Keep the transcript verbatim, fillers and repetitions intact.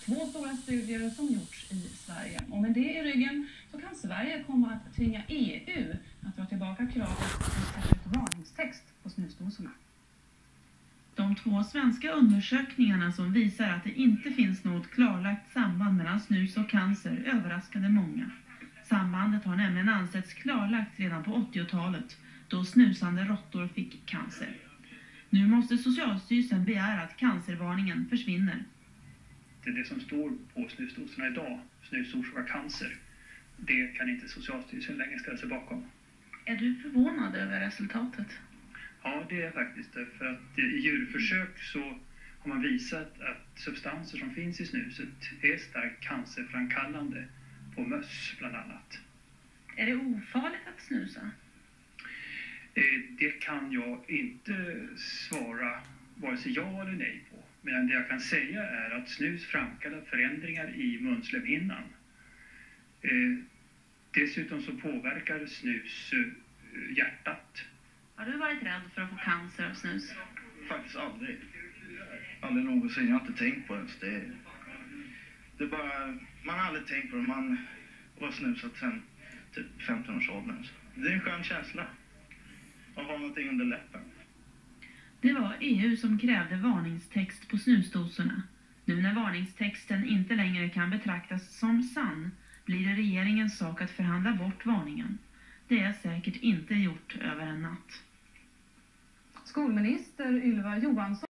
två stora studier som gjorts i Sverige. Och med det i ryggen så kan Sverige komma att tvinga E U att dra tillbaka kravet att sätta ut varningstext på snusdosorna. De två svenska undersökningarna som visar att det inte finns något klarlagt samband mellan snus och cancer överraskade många. Sambandet har nämligen ansetts klarlagt redan på åttiotalet, då snusande råttor fick cancer. Nu måste Socialstyrelsen begära att cancervarningen försvinner. Det, det som står på snusdosorna idag, snus orsakar cancer, det kan inte Socialstyrelsen längre ställa sig bakom. Är du förvånad över resultatet? Ja, det är faktiskt det. För att i djurförsök så har man visat att substanser som finns i snuset är starkt cancerframkallande på möss bland annat. Är det ofarligt att snusa? Det kan jag inte svara vare sig ja eller nej på. Men det jag kan säga är att snus framkallar förändringar i munslemhinnan. Dessutom så påverkar snus hjärtat. Har du varit rädd för att få cancer av snus? Faktiskt aldrig. Aldrig någonsin. Jag har inte tänkt på det. Det, det är bara, man har aldrig tänkt på det. Man har snusat sen typ femton-årsåldern. Det är en skön känsla att ha någonting under läppen. Det var E U som krävde varningstext på snusdosorna. Nu när varningstexten inte längre kan betraktas som sann blir det regeringens sak att förhandla bort varningen. Det är säkert inte gjort över en natt. Skolminister Ylva Johansson